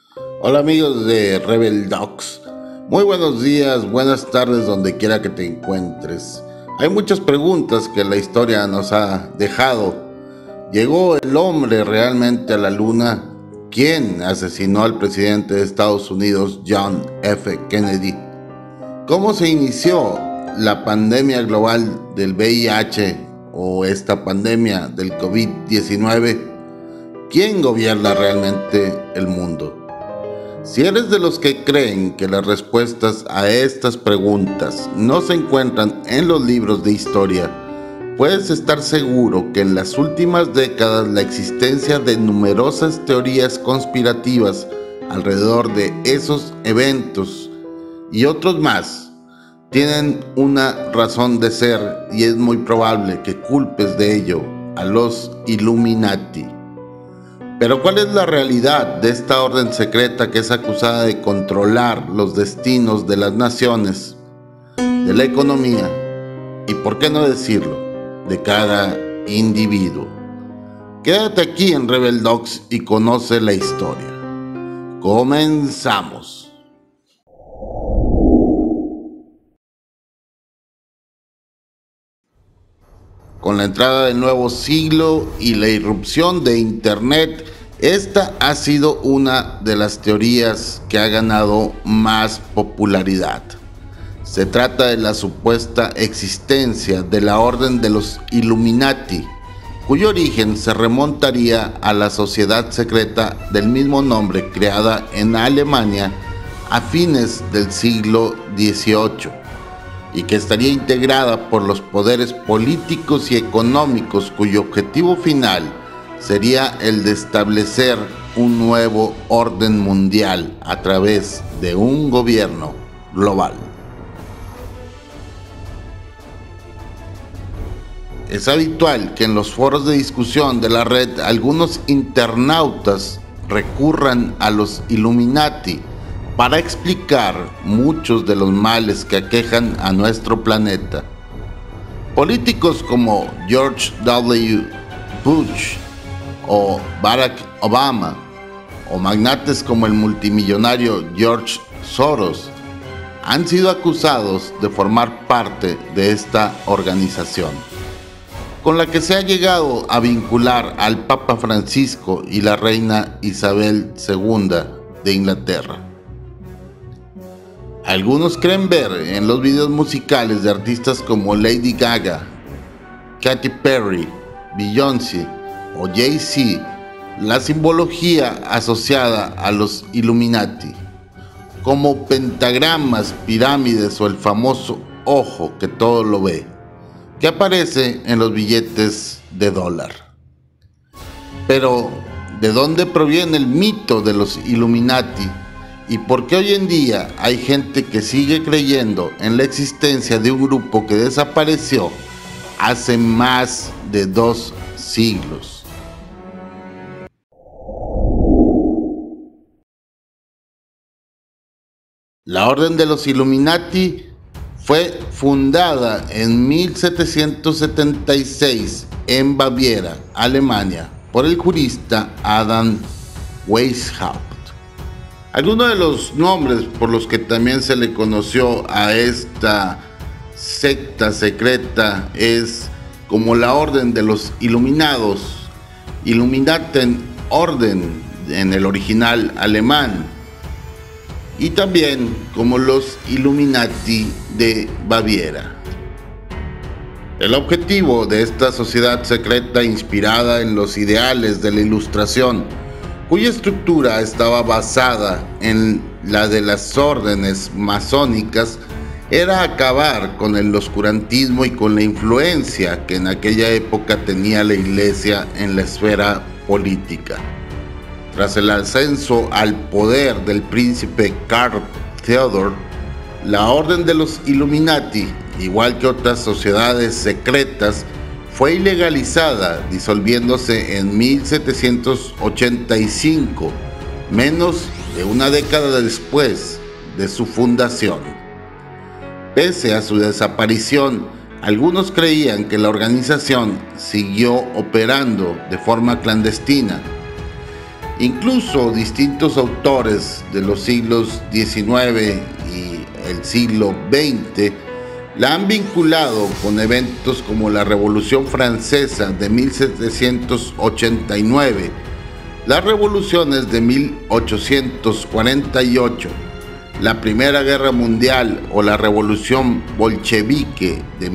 Hola amigos de Rebel Dogs, muy buenos días, buenas tardes donde quiera que te encuentres. Hay muchas preguntas que la historia nos ha dejado. ¿Llegó el hombre realmente a la luna? ¿Quién asesinó al presidente de Estados Unidos, John F. Kennedy? ¿Cómo se inició la pandemia global del VIH o esta pandemia del COVID-19? ¿Quién gobierna realmente el mundo? Si eres de los que creen que las respuestas a estas preguntas no se encuentran en los libros de historia, puedes estar seguro que en las últimas décadas la existencia de numerosas teorías conspirativas alrededor de esos eventos y otros más tienen una razón de ser, y es muy probable que culpes de ello a los Illuminati. Pero ¿cuál es la realidad de esta orden secreta que es acusada de controlar los destinos de las naciones, de la economía y, por qué no decirlo, de cada individuo? Quédate aquí en Rebel Dogs y conoce la historia. Comenzamos. Con la entrada del nuevo siglo y la irrupción de Internet, esta ha sido una de las teorías que ha ganado más popularidad. Se trata de la supuesta existencia de la Orden de los Illuminati, cuyo origen se remontaría a la sociedad secreta del mismo nombre creada en Alemania a fines del siglo XVIII. Y que estaría integrada por los poderes políticos y económicos cuyo objetivo final sería el de establecer un nuevo orden mundial a través de un gobierno global. Es habitual que en los foros de discusión de la red algunos internautas recurran a los Illuminati para explicar muchos de los males que aquejan a nuestro planeta. Políticos como George W. Bush o Barack Obama, o magnates como el multimillonario George Soros, han sido acusados de formar parte de esta organización, con la que se ha llegado a vincular al Papa Francisco y la reina Isabel II de Inglaterra. Algunos creen ver en los videos musicales de artistas como Lady Gaga, Katy Perry, Beyoncé o Jay-Z la simbología asociada a los Illuminati, como pentagramas, pirámides o el famoso ojo que todo lo ve, que aparece en los billetes de dólar. Pero, ¿de dónde proviene el mito de los Illuminati? ¿Y por qué hoy en día hay gente que sigue creyendo en la existencia de un grupo que desapareció hace más de 2 siglos? La Orden de los Illuminati fue fundada en 1776 en Baviera, Alemania, por el jurista Adam Weishaupt. Algunos de los nombres por los que también se le conoció a esta secta secreta es como la Orden de los Iluminados, Illuminaten Orden en el original alemán, y también como los Illuminati de Baviera. El objetivo de esta sociedad secreta inspirada en los ideales de la Ilustración, cuya estructura estaba basada en la de las órdenes masónicas, era acabar con el oscurantismo y con la influencia que en aquella época tenía la Iglesia en la esfera política. Tras el ascenso al poder del príncipe Karl Theodor, la Orden de los Illuminati, igual que otras sociedades secretas, fue ilegalizada, disolviéndose en 1785, menos de una década después de su fundación. Pese a su desaparición, algunos creían que la organización siguió operando de forma clandestina, Incluso distintos autores de los siglos XIX y el siglo XX la han vinculado con eventos como la Revolución Francesa de 1789, las revoluciones de 1848, la Primera Guerra Mundial o la Revolución Bolchevique de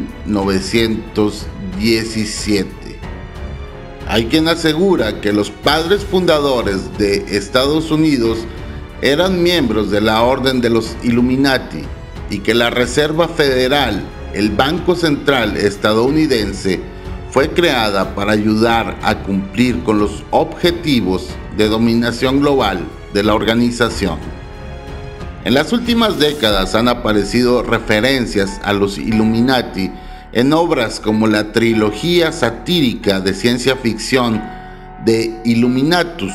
1917. Hay quien asegura que los padres fundadores de Estados Unidos eran miembros de la Orden de los Illuminati y que la Reserva Federal, el Banco Central estadounidense, fue creada para ayudar a cumplir con los objetivos de dominación global de la organización. En las últimas décadas han aparecido referencias a los Illuminati en obras como la trilogía satírica de ciencia ficción de Illuminatus,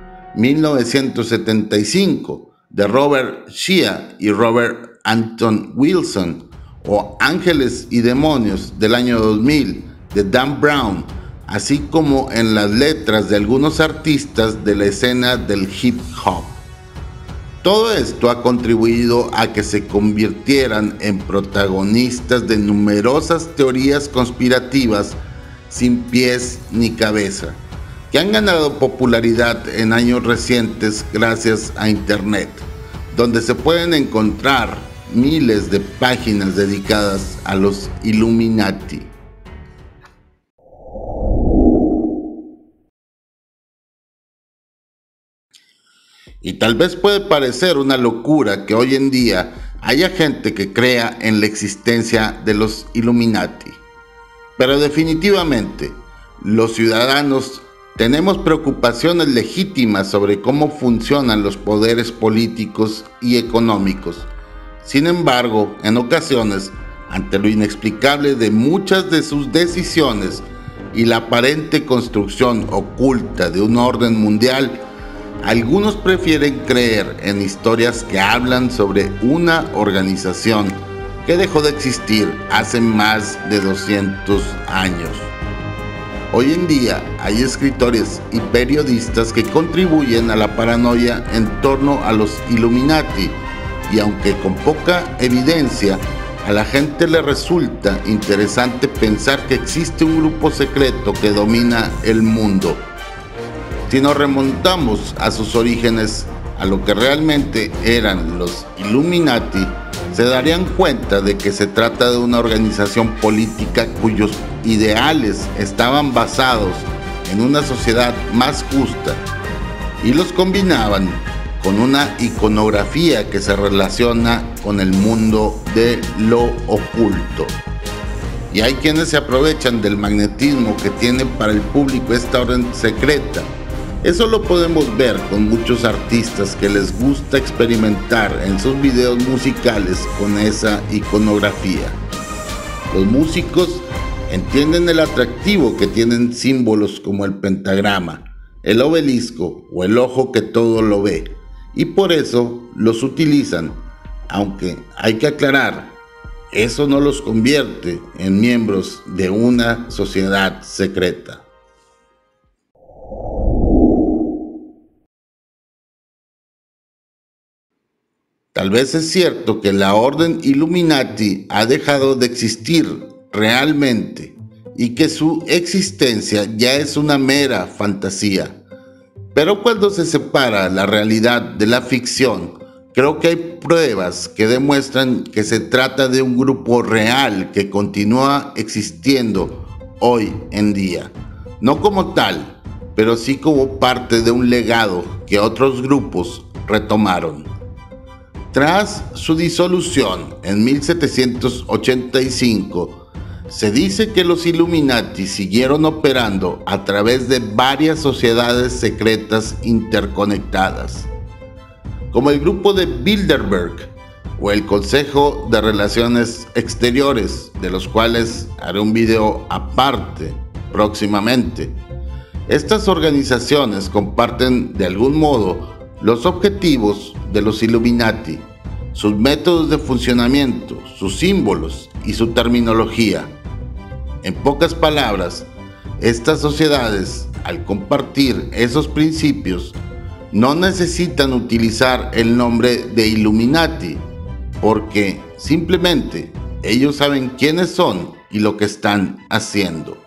1975, de Robert Shea y Robert Anton Wilson, o Ángeles y Demonios del año 2000, de Dan Brown, así como en las letras de algunos artistas de la escena del hip hop. Todo esto ha contribuido a que se convirtieran en protagonistas de numerosas teorías conspirativas sin pies ni cabeza, que han ganado popularidad en años recientes gracias a Internet, donde se pueden encontrar miles de páginas dedicadas a los Illuminati. Y tal vez puede parecer una locura que hoy en día haya gente que crea en la existencia de los Illuminati. Pero definitivamente, los ciudadanos tenemos preocupaciones legítimas sobre cómo funcionan los poderes políticos y económicos. Sin embargo, en ocasiones, ante lo inexplicable de muchas de sus decisiones y la aparente construcción oculta de un orden mundial, algunos prefieren creer en historias que hablan sobre una organización que dejó de existir hace más de 200 años. Hoy en día hay escritores y periodistas que contribuyen a la paranoia en torno a los Illuminati, y aunque con poca evidencia, a la gente le resulta interesante pensar que existe un grupo secreto que domina el mundo. Si nos remontamos a sus orígenes, a lo que realmente eran los Illuminati, se darían cuenta de que se trata de una organización política cuyos ideales estaban basados en una sociedad más justa y los combinaban con una iconografía que se relaciona con el mundo de lo oculto. Y hay quienes se aprovechan del magnetismo que tiene para el público esta orden secreta. Eso lo podemos ver con muchos artistas que les gusta experimentar en sus videos musicales con esa iconografía. Los músicos entienden el atractivo que tienen símbolos como el pentagrama, el obelisco o el ojo que todo lo ve, y por eso los utilizan, aunque hay que aclarar, eso no los convierte en miembros de una sociedad secreta. Tal vez es cierto que la Orden Illuminati ha dejado de existir realmente y que su existencia ya es una mera fantasía. Pero cuando se separa la realidad de la ficción, creo que hay pruebas que demuestran que se trata de un grupo real que continúa existiendo hoy en día. No como tal, pero sí como parte de un legado que otros grupos retomaron. Tras su disolución en 1785, se dice que los Illuminati siguieron operando a través de varias sociedades secretas interconectadas, como el grupo de Bilderberg o el Consejo de Relaciones Exteriores, de los cuales haré un video aparte próximamente. Estas organizaciones comparten de algún modo los objetivos de los Illuminati, sus métodos de funcionamiento, sus símbolos y su terminología. En pocas palabras, estas sociedades al compartir esos principios, no necesitan utilizar el nombre de Illuminati, porque simplemente ellos saben quiénes son y lo que están haciendo.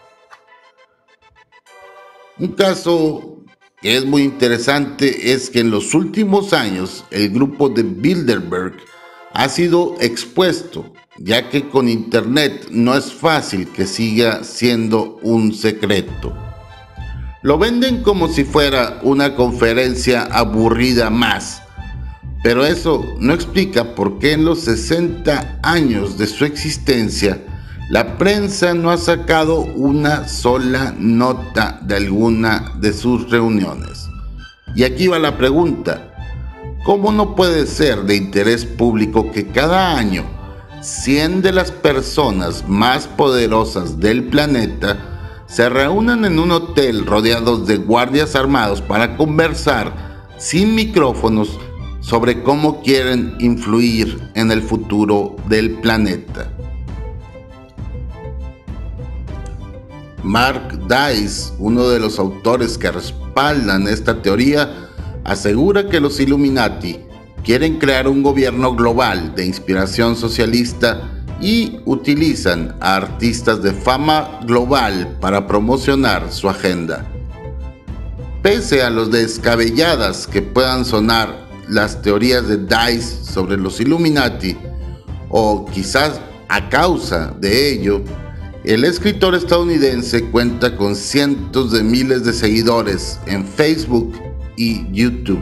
Un caso que es muy interesante es que en los últimos años el grupo de Bilderberg ha sido expuesto, ya que con internet no es fácil que siga siendo un secreto. Lo venden como si fuera una conferencia aburrida más, pero eso no explica por qué en los 60 años de su existencia la prensa no ha sacado una sola nota de alguna de sus reuniones. Y aquí va la pregunta: ¿cómo no puede ser de interés público que cada año 100 de las personas más poderosas del planeta se reúnan en un hotel rodeados de guardias armados para conversar sin micrófonos sobre cómo quieren influir en el futuro del planeta? Mark Dice, uno de los autores que respaldan esta teoría, asegura que los Illuminati quieren crear un gobierno global de inspiración socialista y utilizan a artistas de fama global para promocionar su agenda. Pese a los descabelladas que puedan sonar las teorías de Dice sobre los Illuminati, o quizás a causa de ello, el escritor estadounidense cuenta con cientos de miles de seguidores en Facebook y YouTube.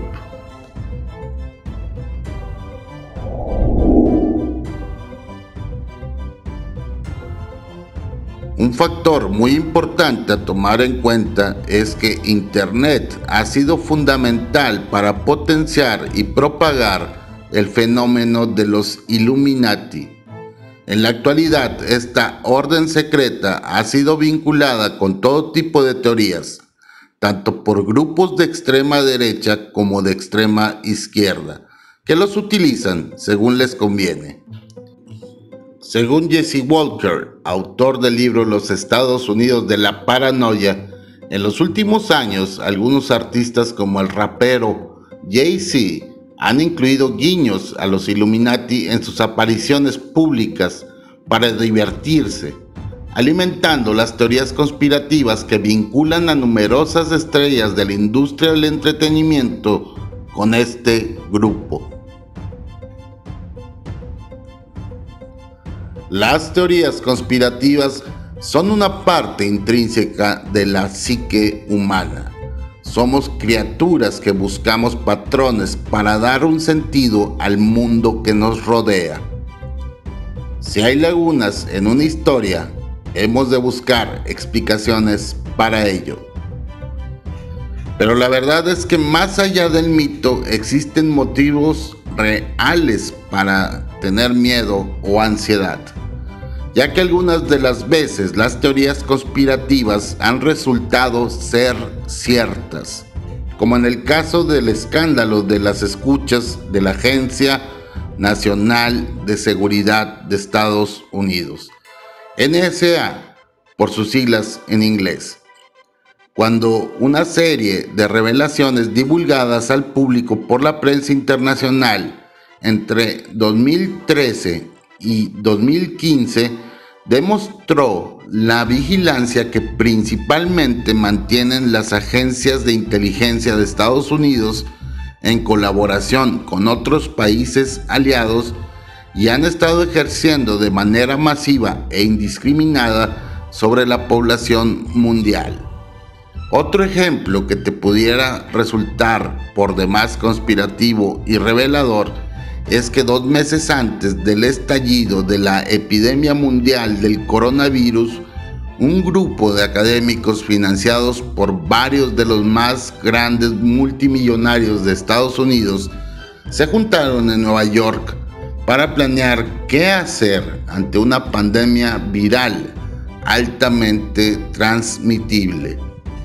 Un factor muy importante a tomar en cuenta es que Internet ha sido fundamental para potenciar y propagar el fenómeno de los Illuminati. En la actualidad, esta orden secreta ha sido vinculada con todo tipo de teorías, tanto por grupos de extrema derecha como de extrema izquierda, que los utilizan según les conviene. Según Jesse Walker, autor del libro Los Estados Unidos de la Paranoia, en los últimos años algunos artistas como el rapero Jay-Z han incluido guiños a los Illuminati en sus apariciones públicas para divertirse, alimentando las teorías conspirativas que vinculan a numerosas estrellas de la industria del entretenimiento con este grupo. Las teorías conspirativas son una parte intrínseca de la psique humana. Somos criaturas que buscamos patrones para dar un sentido al mundo que nos rodea. Si hay lagunas en una historia, hemos de buscar explicaciones para ello. Pero la verdad es que más allá del mito existen motivos reales para tener miedo o ansiedad, ya que algunas de las veces las teorías conspirativas han resultado ser ciertas, como en el caso del escándalo de las escuchas de la Agencia Nacional de Seguridad de Estados Unidos, NSA, por sus siglas en inglés, cuando una serie de revelaciones divulgadas al público por la prensa internacional entre 2013 y 2015 demostró la vigilancia que principalmente mantienen las agencias de inteligencia de Estados Unidos en colaboración con otros países aliados y han estado ejerciendo de manera masiva e indiscriminada sobre la población mundial. Otro ejemplo que te pudiera resultar por demás conspirativo y revelador es que 2 meses antes del estallido de la epidemia mundial del coronavirus, un grupo de académicos financiados por varios de los más grandes multimillonarios de Estados Unidos se juntaron en Nueva York para planear qué hacer ante una pandemia viral altamente transmitible.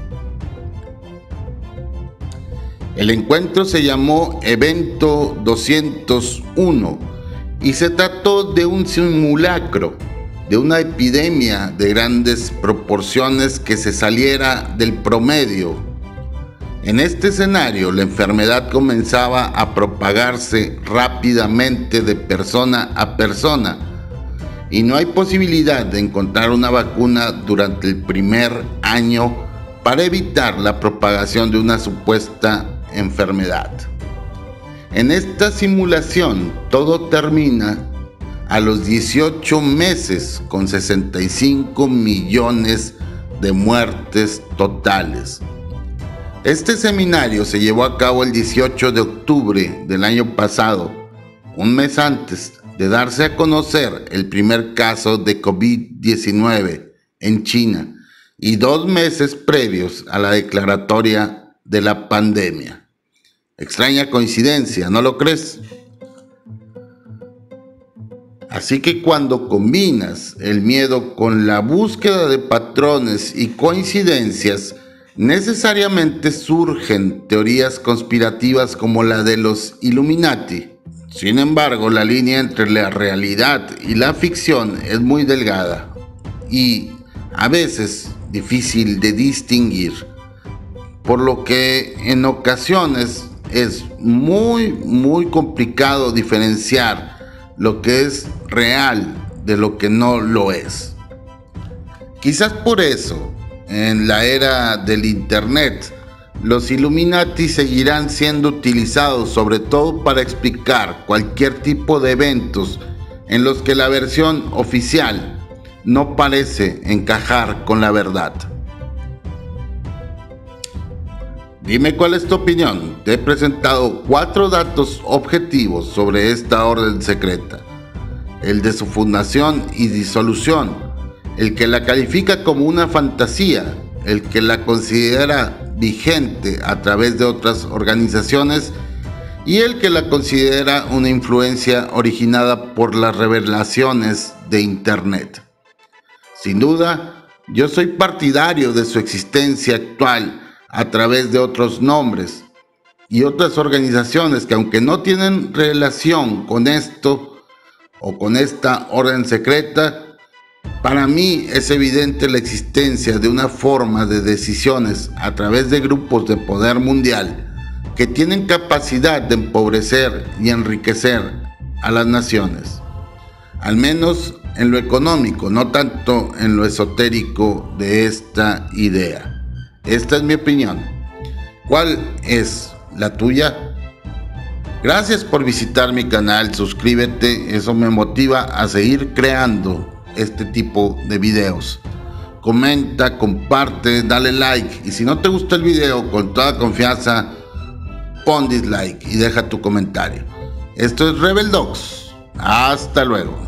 El encuentro se llamó Evento 201 y se trató de un simulacro de una epidemia de grandes proporciones que se saliera del promedio. En este escenario, la enfermedad comenzaba a propagarse rápidamente de persona a persona y no hay posibilidad de encontrar una vacuna durante el primer año para evitar la propagación de una supuesta enfermedad. En esta simulación, todo termina a los 18 meses con 65 millones de muertes totales. Este seminario se llevó a cabo el 18 de octubre del año pasado, un mes antes de darse a conocer el primer caso de COVID-19 en China y 2 meses previos a la declaratoria de la pandemia. Extraña coincidencia, ¿no lo crees? Así que cuando combinas el miedo con la búsqueda de patrones y coincidencias, necesariamente surgen teorías conspirativas como la de los Illuminati. Sin embargo, la línea entre la realidad y la ficción es muy delgada y a veces difícil de distinguir, por lo que en ocasiones es muy complicado diferenciar lo que es real de lo que no lo es. Quizás por eso, en la era del Internet, los Illuminati seguirán siendo utilizados sobre todo para explicar cualquier tipo de eventos en los que la versión oficial no parece encajar con la verdad. Dime cuál es tu opinión. Te he presentado 4 datos objetivos sobre esta orden secreta: el de su fundación y disolución, el que la califica como una fantasía, el que la considera vigente a través de otras organizaciones y el que la considera una influencia originada por las revelaciones de Internet. Sin duda, yo soy partidario de su existencia actual a través de otros nombres y otras organizaciones que, aunque no tienen relación con esto o con esta orden secreta, para mí es evidente la existencia de una forma de decisiones a través de grupos de poder mundial que tienen capacidad de empobrecer y enriquecer a las naciones, al menos en lo económico, no tanto en lo esotérico de esta idea. Esta es mi opinión. ¿Cuál es la tuya? Gracias por visitar mi canal, suscríbete, eso me motiva a seguir creando este tipo de videos. Comenta, comparte, dale like y si no te gusta el video, con toda confianza pon dislike y deja tu comentario. Esto es Rebel Dogs. Hasta luego.